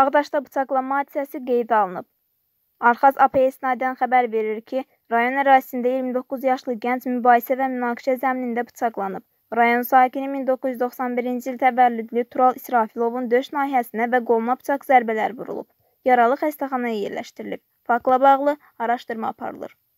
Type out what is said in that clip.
Ağdaşda bıçaqlanma hadisəsi qeydə alınıb. Arxaz nahiyəsindən xəbər verir ki, rayon ərazisində 29 yaşlı gənc mübahisə və münaqişə zəminində bıçaqlanıb. Rayon sakini 1991-ci il təvəllüdlü Tural İsrafilovun döş nahiyəsinə və qoluna bıçaq zərbələri vurulub. Yaralı xəstəxanaya yerləşdirilib. Faktla bağlı araşdırma aparılır.